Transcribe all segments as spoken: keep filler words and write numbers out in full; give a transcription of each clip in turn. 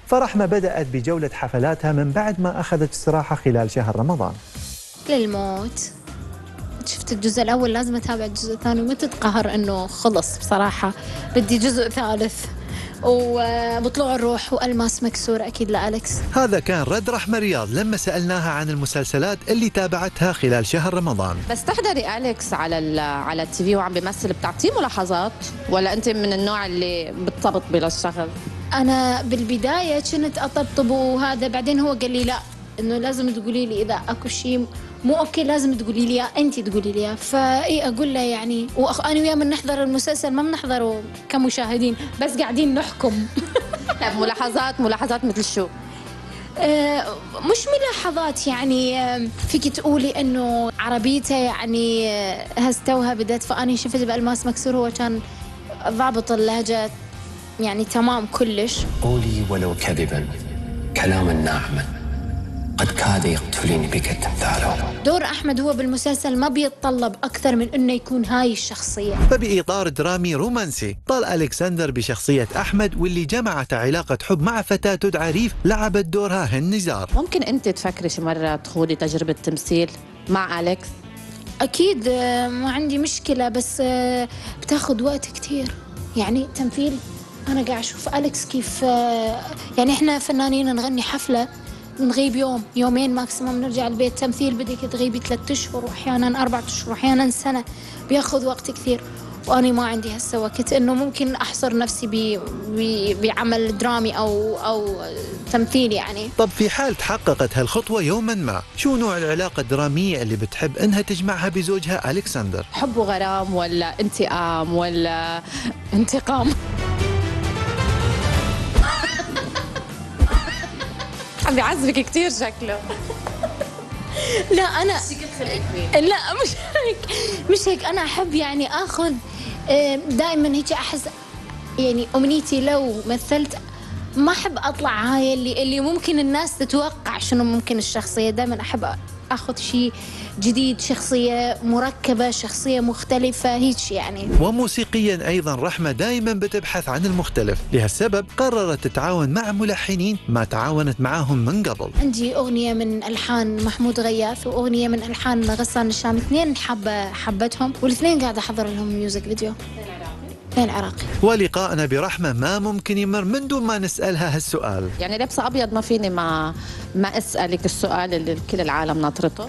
فرحمة بدأت بجولة حفلاتها من بعد ما أخذت استراحة خلال شهر رمضان. للموت شفت الجزء الأول، لازم أتابع الجزء الثاني، وما تتقهر إنه خلص بصراحة، بدي جزء ثالث. وبطلوع الروح وألماس مكسور أكيد لأليكس. هذا كان رد رحمة رياض لما سألناها عن المسلسلات اللي تابعتها خلال شهر رمضان. بس تحضري أليكس على على التي في وعم بيمثل، بتعطيه ملاحظات ولا أنت من النوع اللي بتطبطبي للشغل؟ أنا بالبداية كنت أطبطب وهذا، بعدين هو قال لي لا، إنه لازم تقولي لي إذا أكو شيء مو أوكي لازم تقولي لي أنت تقولي لي. فإيه أقول له يعني، وأنا وياه من نحضر المسلسل ما بنحضره كمشاهدين، بس قاعدين نحكم. طيب ملاحظات ملاحظات مثل شو؟ آه مش ملاحظات يعني، آه فيك تقولي إنه عربيته يعني آه هستوها بدت، فأني شفت بألماس مكسور هو كان ضابط اللهجة يعني تمام كلش. قولي ولو كذبا كلاما ناعما قد كاد يقتلني بك التمثال. دور أحمد هو بالمسلسل ما بيتطلب أكثر من إنه يكون هاي الشخصية. فبإطار درامي رومانسي طال ألكسندر بشخصية أحمد، واللي جمعت علاقة حب مع فتاة تدعى ريف لعبت دورها هند نزار. ممكن أنت تفكري شي مرة تخوضي تجربة تمثيل مع أليكس؟ أكيد ما عندي مشكلة، بس بتاخد وقت كتير يعني تمثيل. أنا قاعد أشوف أليكس كيف يعني، إحنا فنانين نغني حفلة نغيب يوم يومين ماكسيموم نرجع البيت، تمثيل بدك تغيبي ثلاثة أشهر وأحيانا أربعة أشهر وأحيانا سنة، بياخذ وقت كثير. وأنا ما عندي هسه وقت إنه ممكن أحصر نفسي ب بعمل درامي أو أو تمثيل يعني. طب في حال تحققت هالخطوة يوما ما، شو نوع العلاقة الدرامية اللي بتحب إنها تجمعها بزوجها ألكسندر؟ حب وغرام ولا انتقام ولا انتقام؟ عم بيعذبك كثير شكله. لا أنا لا مش هيك، مش هيك. أنا أحب يعني أخذ دائما هيك، أحس يعني أمنيتي لو مثلت ما أحب أطلع هاي اللي اللي ممكن الناس تتوقع شنو ممكن الشخصية. دائما أحب أخذ شيء جديد، شخصية مركبة، شخصية مختلفة هيك يعني. وموسيقيا أيضا رحمة دائما بتبحث عن المختلف، لهالسبب قررت تتعاون مع ملحنين ما تعاونت معاهم من قبل. عندي أغنية من ألحان محمود غياث وأغنية من ألحان غسان الشام، اثنين حابة حبتهم، والاثنين قاعدة أحضر لهم ميوزك فيديو. اثنين عراقي. ولقائنا برحمة ما ممكن يمر من دون ما نسألها هالسؤال. يعني لابسة أبيض ما فيني ما ما أسألك السؤال اللي كل العالم ناطرته.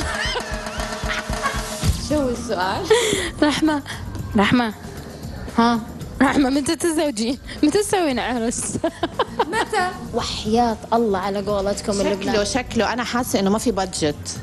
شو هو السؤال؟ رحمة رحمة ها رحمة، متى تتزوجين؟ متى تسوين عرس؟ متى؟ وحياة الله على قولتكم شكله شكله أنا حاسة إنه ما في بادجت.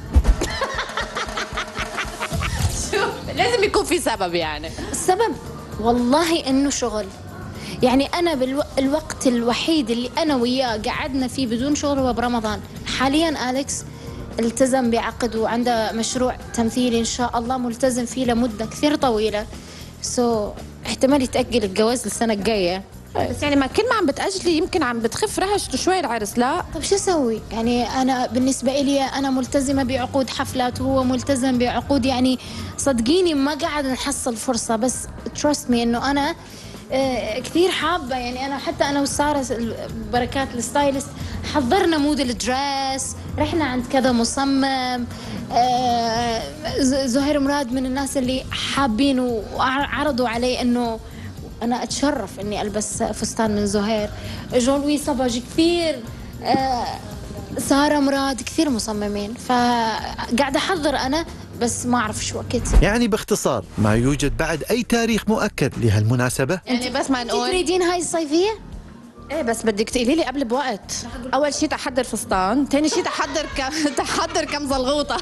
شو لازم يكون في سبب يعني. السبب والله إنه شغل. يعني أنا بالوقت الوحيد اللي أنا وياه قعدنا فيه بدون شغل هو برمضان. حاليا أليكس التزم بعقد وعنده مشروع تمثيلي إن شاء الله ملتزم فيه لمدة كثير طويلة، سو احتمال يتأجل الجواز للسنة الجاية. بس يعني ما كل ما عم بتأجلي يمكن عم بتخف رهجته شوي العرس. لا طب شو أسوي يعني؟ أنا بالنسبة إلي أنا ملتزمة بعقود حفلات وهو ملتزم بعقود، يعني صدقيني ما قاعد نحصل فرصة. بس trust me إنه أنا آه كثير حابة يعني. أنا حتى أنا وسارة بركات الستايلست حضرنا مود الدريس، رحنا عند كذا مصمم. آه زهير مراد من الناس اللي حابين وعرضوا علي إنه أنا أتشرف إني ألبس فستان من زهير. جون لوي صباج كثير، آه سارة مراد، كثير مصممين. فقاعدة أحضر أنا بس ما أعرف شو وقت. يعني باختصار ما يوجد بعد أي تاريخ مؤكد لهالمناسبة. يعني بس ما نقول تريدين هاي الصيفية؟ ايه بس بدك تقولي لي قبل بوقت. اول شيء تحضر فستان، ثاني شيء تحضر ك... تحضر كم زلغوطه.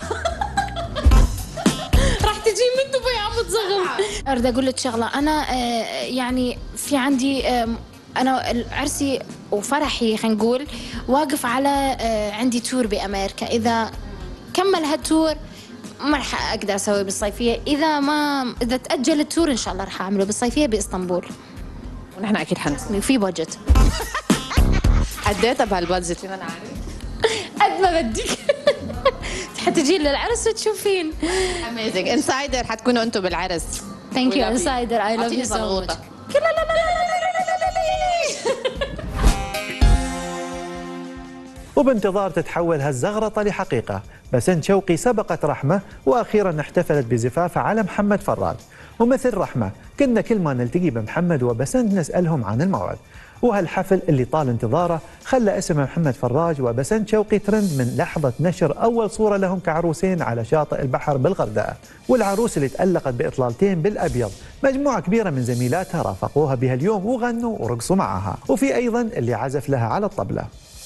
راح تجي من دبي عم تزغم. اريد اقول لك شغله، انا آه يعني في عندي آه انا عرسي وفرحي خلينا نقول واقف على آه عندي تور بامريكا. اذا كمل هالتور ما راح اقدر اسويه بالصيفيه. اذا ما اذا تاجل التور ان شاء الله راح اعمله بالصيفيه باسطنبول، ونحن اكيد حنسمي في بادجت. عديتها بهالبادجت فينا نعرف قد ما بدك. حتجي للعرس وتشوفين. اميزنج انسايدر حتكونوا انتم بالعرس. ثانك يو انسايدر. اي لاف يو سو ماتش. وبانتظار تتحول هالزغرطة لحقيقة. بسنت شوقي سبقت رحمة وأخيرا احتفلت بزفافها على محمد فراج. ومثل رحمة كنا كل ما نلتقي بمحمد وبسنت نسألهم عن الموعد، وهالحفل اللي طال انتظاره خلى اسم محمد فراج وبسنت شوقي ترند من لحظة نشر أول صورة لهم كعروسين على شاطئ البحر بالغردقة. والعروس اللي تألقت بإطلالتين بالأبيض مجموعة كبيرة من زميلاتها رافقوها بهاليوم وغنوا ورقصوا معها، وفي أيضا اللي عزف لها على الطبلة.